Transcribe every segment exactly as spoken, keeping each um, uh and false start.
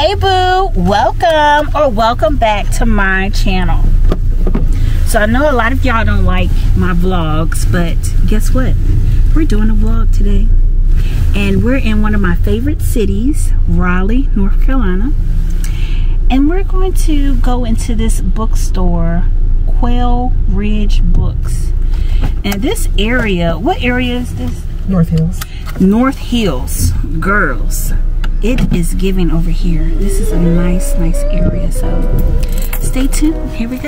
Hey boo, welcome or welcome back to my channel. So I know a lot of y'all don't like my vlogs, but guess what? We're doing a vlog today. And we're in one of my favorite cities, Raleigh, North Carolina. And we're going to go into this bookstore, Quail Ridge Books. And this area, what area is this? North Hills. North Hills, girls. It is giving over here. This is a nice, nice area. So stay tuned. Here we go.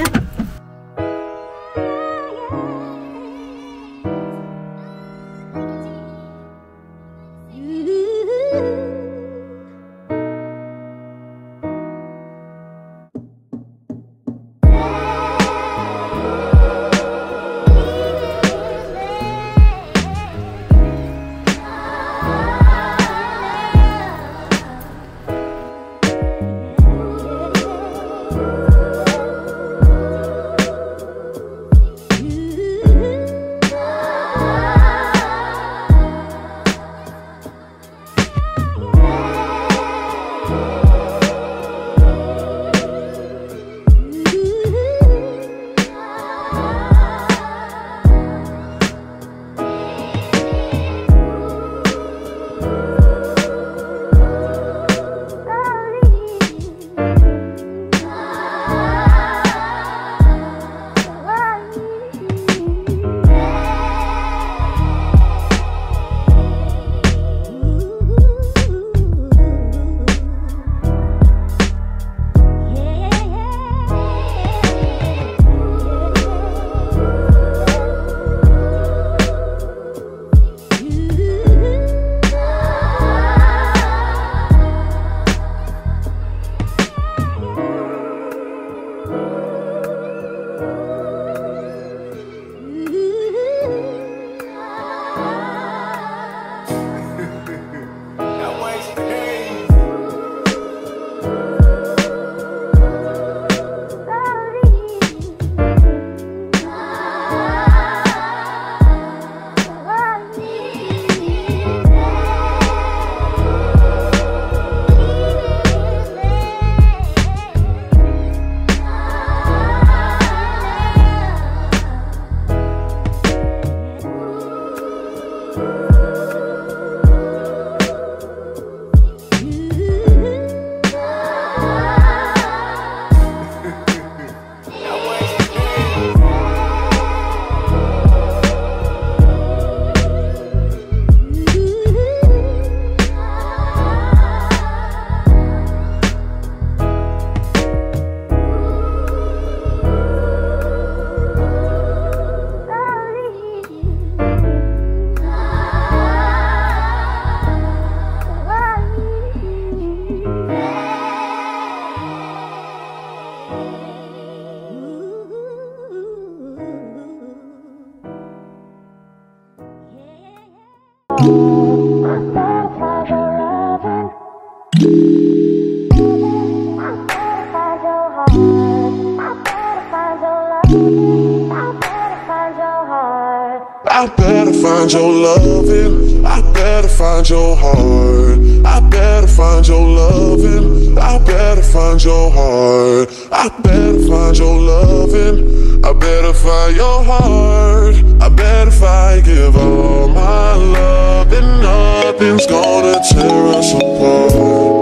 I better find your loving, I better find your heart. I better find your loving, I better find your heart. I better find your loving, I better find your heart. I bet if I give all my love, then nothing's gonna tear us apart.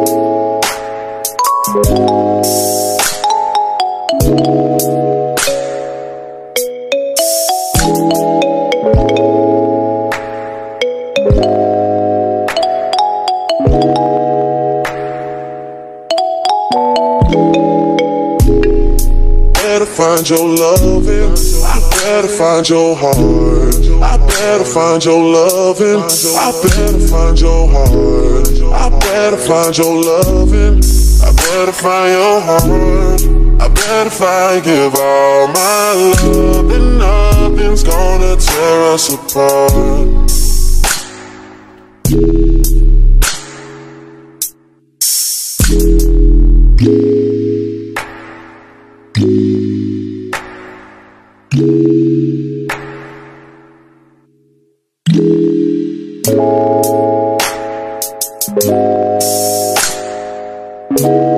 Find your loving, I better find your heart. I better find your loving, I better find your heart. I better find your loving, I better find your heart. I bet if I give all my love, then nothing's gonna tear us apart. We'll be right back.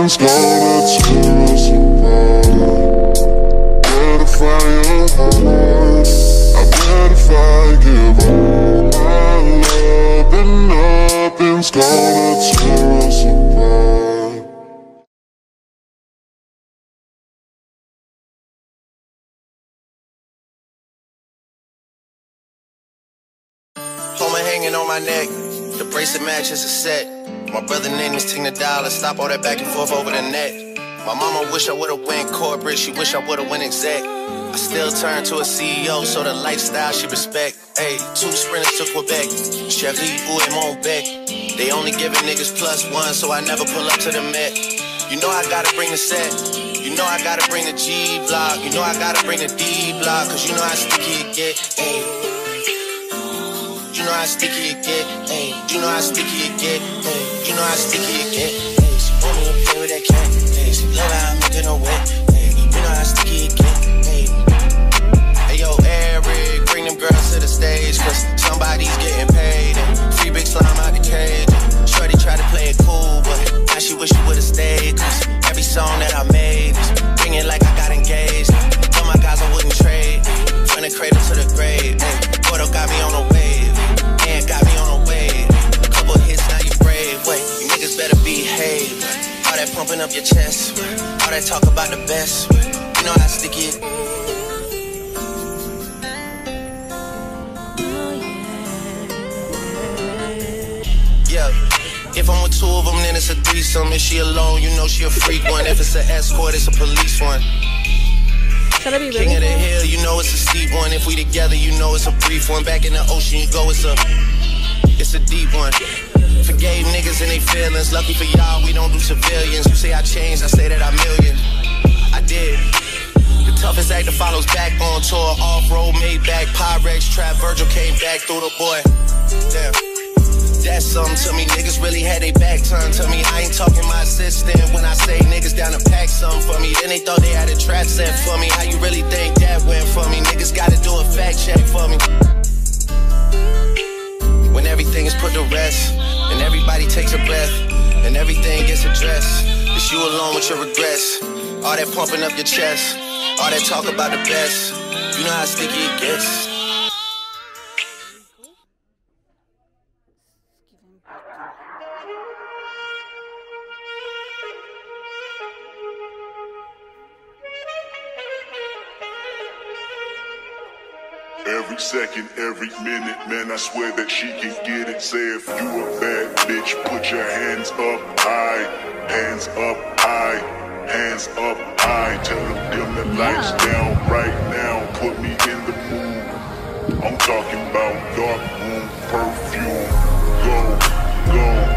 nothing's gonna tear us apart. What if I am hard? I bet if I give all my love, then nothing's gonna tear us apart. Hold my hanging on my neck, the bracelet matches a set. My brother name is Tina Dollar, stop all that back and forth over the net. My mama wish I would've went corporate, she wish I would've went exec. I still turn to a C E O, so the lifestyle she respect. Ayy, two sprinters to Quebec, Chevy ou et Montbec. They only giving niggas plus one, so I never pull up to the Met. You know I gotta bring the set, you know I gotta bring the G block, you know I gotta bring the D block, cause you know how sticky it get, ayy. You know how sticky it get, ayy. You know how sticky it get, ayy. You know how sticky it get, ayy. She want me to play with that cat, ayy. She love how I'm making her wet, ayy. You know how sticky it get, ayy. Hey yo, Eric, bring them girls to the stage, cause somebody's getting paid. And free big slime out the cage. Shorty tried to play it cool, but now she wish she would've stayed. Cause every song that I made is bringing like I got engaged. All my guys I wouldn't trade, from the cradle to the grave, ayy. Porto got me on the wave. Got me on a wave, a couple hits, now you brave. Wait, you niggas better behave. All that pumping up your chest, all that talk about the best. You know how sticky it. Yeah, if I'm with two of them, then it's a threesome. If she alone, you know she a freak one. If it's an escort, it's a police one. Should I be King of the hill, you know it's a steep one. If we together, you know it's a brief one. Back in the ocean, you go, it's a, it's a deep one. Forgave niggas and they feelings. Lucky for y'all, we don't do civilians. You say I changed, I say that I million. I did. The toughest actor follows back on tour. Off-road, Maybach, Pyrex, Trap, Virgil came back through the boy. Damn. That's something to me, niggas really had they back turned to me. I ain't talking my assistant when I say niggas down to pack something for me. Then they thought they had a trap set for me. How you really think that went for me? Niggas gotta do a fact check for me. When everything is put to rest, and everybody takes a breath, and everything gets addressed, it's you alone with your regrets. All that pumping up your chest, all that talk about the best. You know how sticky it gets. Every second, every minute, man, I swear that she can get it. Say if you a bad bitch, put your hands up high, hands up high, hands up high. Tell them dim the lights down right now, put me in the mood. I'm talking about dark room perfume. Go, go.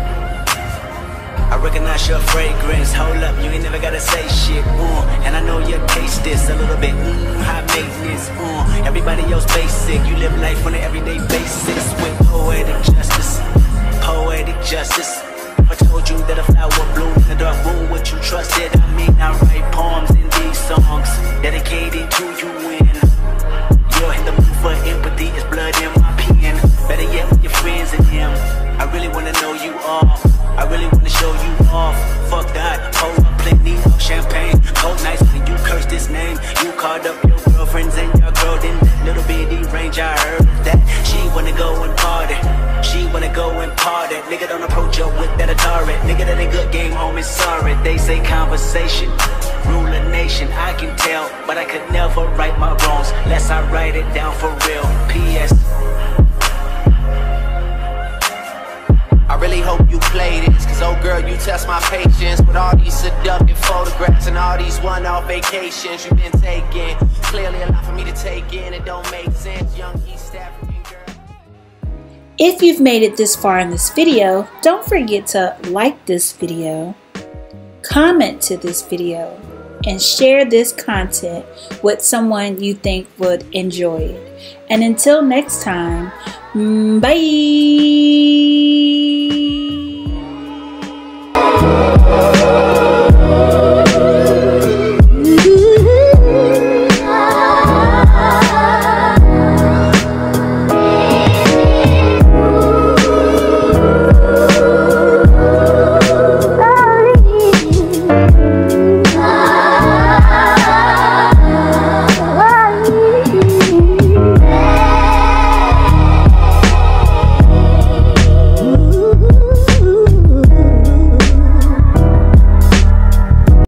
I recognize your fragrance, hold up, you ain't never gotta say shit, uh, and I know you taste this a little bit, mmm, high maintenance, uh, everybody else basic, you live life on an everyday basis, with poetic justice, poetic justice. I told you that a flower bloomed in the dark room, what you trusted, I mean I write poems in these songs, dedicated to you when you're in the mood for empathy, it's blood in my pen, better yet with your friends and him, I really wanna know you all. I really wanna show you off. Fuck that, hold up plenty of champagne. Cold nights when you cursed his name. You called up your girlfriends and your girl in that little bitty range. I heard that she wanna go and party. She wanna go and party. Nigga don't approach her with that Atari. Nigga that ain't good game, homie, sorry. They say conversation, rule a nation. I can tell, but I could never right my wrongs unless I write it down for real. P S I really hope you play this, cause oh girl, you test my patience with all these seductive photographs and all these one-off vacations you've been taking. Clearly a lot for me to take in, it don't make sense, young East African girl. If you've made it this far in this video, don't forget to like this video, comment to this video, and share this content with someone you think would enjoy it. And until next time, bye!